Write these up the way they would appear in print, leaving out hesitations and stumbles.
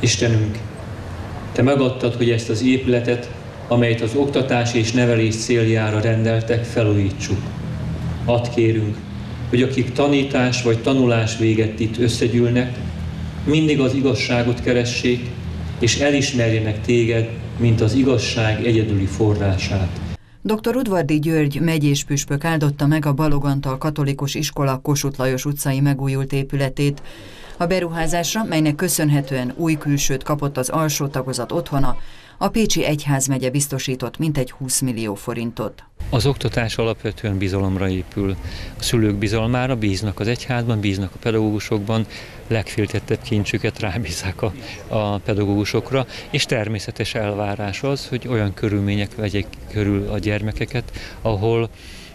Istenünk, Te megadtad, hogy ezt az épületet, amelyet az oktatás és nevelés céljára rendeltek, felújítsuk. Add kérünk, hogy akik tanítás vagy tanulás végett itt összegyűlnek, mindig az igazságot keressék, és elismerjenek Téged, mint az igazság egyedüli forrását. Dr. Udvardy György megyés püspök áldotta meg a Balogh Antal Katolikus Iskola Kossuth Lajos utcai megújult épületét. A beruházásra, melynek köszönhetően új külsőt kapott az alsó tagozat otthona, a Pécsi Egyházmegye biztosított mintegy 20 millió forintot. Az oktatás alapvetően bizalomra épül. A szülők bizalmára bíznak az egyházban, bíznak a pedagógusokban, legféltettebb kincsüket rábízzák a pedagógusokra, és természetes elvárás az, hogy olyan körülmények vegyék körül a gyermekeket, ahol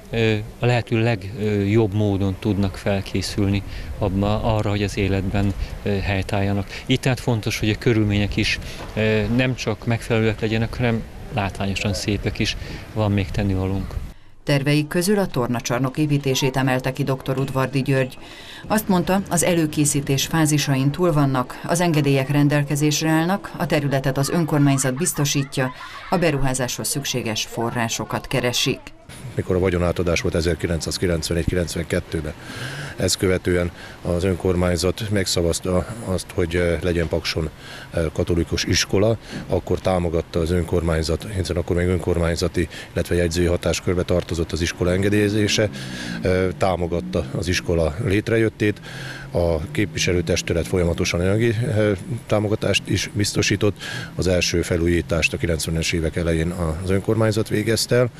a lehető legjobb módon tudnak felkészülni arra, hogy az életben helytálljanak. Itt tehát fontos, hogy a körülmények is nem csak megfelelőek legyenek, hanem látványosan szépek is, van még tennivalónk. Terveik közül a tornacsarnok építését emelte ki dr. Udvardy György. Azt mondta, az előkészítés fázisain túl vannak, az engedélyek rendelkezésre állnak, a területet az önkormányzat biztosítja, a beruházáshoz szükséges forrásokat keresik. Mikor a vagyonátadás volt 1991-92-ben. Ezt követően az önkormányzat megszavazta azt, hogy legyen Pakson katolikus iskola, akkor támogatta az önkormányzat, hiszen akkor még önkormányzati, illetve jegyzői hatáskörbe tartozott az iskola engedélyezése, támogatta az iskola létrejöttét, a képviselőtestület folyamatosan anyagi támogatást is biztosított. Az első felújítást a 90-es évek elején az önkormányzat végezte el,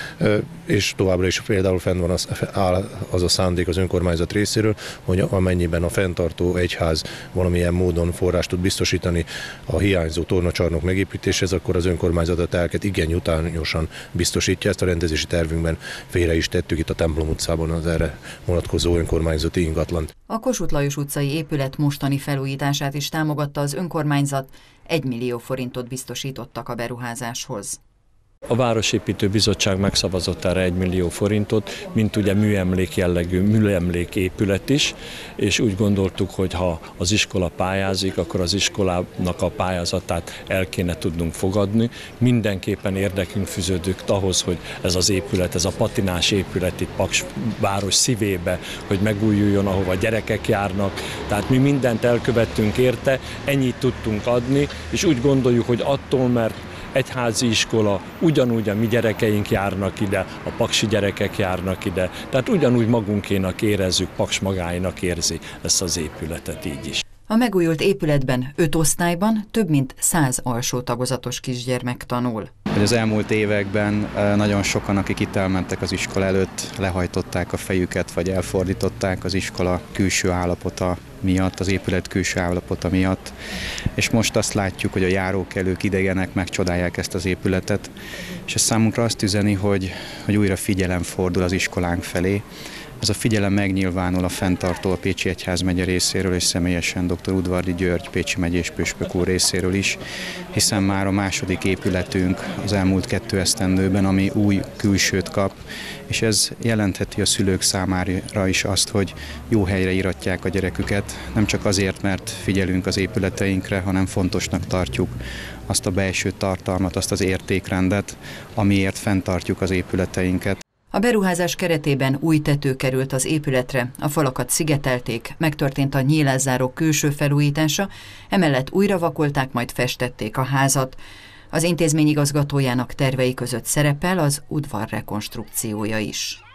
és továbbra is például fenn van az a szándék az önkormányzat részéről, hogy amennyiben a fenntartó egyház valamilyen módon forrást tud biztosítani a hiányzó tornacsarnok megépítéshez, akkor az önkormányzat a telket igen jutányosan biztosítja. Ezt a rendezési tervünkben félre is tettük itt a Templom utcában az erre vonatkozó önkormányzati ingatlant. A Kossuth Lajos utcai épület mostani felújítását is támogatta az önkormányzat, 1 millió forintot biztosítottak a beruházáshoz. A Városépítő Bizottság megszavazott erre 1 millió forintot, mint ugye műemlék jellegű műemlék épület is, és úgy gondoltuk, hogy ha az iskola pályázik, akkor az iskolának a pályázatát el kéne tudnunk fogadni. Mindenképpen érdekünk fűződik ahhoz, hogy ez az épület, ez a patinás épület itt Paks város szívébe, hogy megújuljon, ahova gyerekek járnak. Tehát mi mindent elkövettünk érte, ennyit tudtunk adni, és úgy gondoljuk, hogy attól, mert egyházi iskola, ugyanúgy a mi gyerekeink járnak ide, a paksi gyerekek járnak ide, tehát ugyanúgy magunkénak érezzük, Paks magáinak érzi ezt az épületet így is. A megújult épületben 5 osztályban több mint 100 alsó tagozatos kisgyermek tanul. Az elmúlt években nagyon sokan, akik itt elmentek az iskola előtt, lehajtották a fejüket, vagy elfordították az iskola külső állapota miatt, az épület külső állapota miatt. És most azt látjuk, hogy a járókelők, idegenek megcsodálják ezt az épületet, és ez számunkra azt üzeni, hogy újra figyelem fordul az iskolánk felé. Ez a figyelem megnyilvánul a fenntartó, a Pécsi Egyházmegye részéről, és személyesen dr. Udvardy György Pécsi megyés püspök úr részéről is, hiszen már a második épületünk az elmúlt 2 esztendőben, ami új külsőt kap, és ez jelentheti a szülők számára is azt, hogy jó helyre iratják a gyereküket, nem csak azért, mert figyelünk az épületeinkre, hanem fontosnak tartjuk azt a belső tartalmat, azt az értékrendet, amiért fenntartjuk az épületeinket. A beruházás keretében új tető került az épületre, a falakat szigetelték, megtörtént a nyílászárók külső felújítása, emellett újra vakolták, majd festették a házat. Az intézmény igazgatójának tervei között szerepel az udvar rekonstrukciója is.